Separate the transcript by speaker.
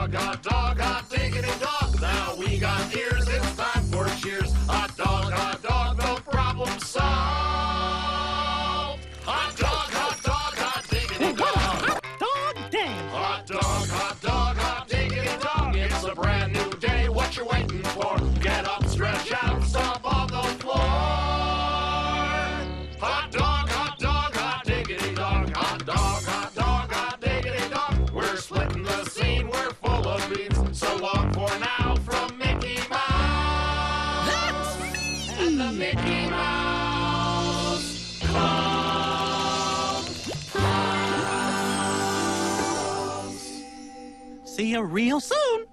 Speaker 1: hot diggity dog. Now we got ears, it's time for cheers. Hot dog, no problem solved. Hot dog, hot diggity dog.
Speaker 2: Hot dog day.
Speaker 1: Hot dog, hot diggity dog. It's a brand new day, what you waiting for? Get up, stretch out, stomp on the floor. Hot dog, hot diggity dog. Hot dog, hot diggity dog. We're splitting the scene, we're full of beans. So long for now from Mickey Mouse.
Speaker 2: That's me.
Speaker 1: And the Mickey Mouse Club.
Speaker 2: See you real soon.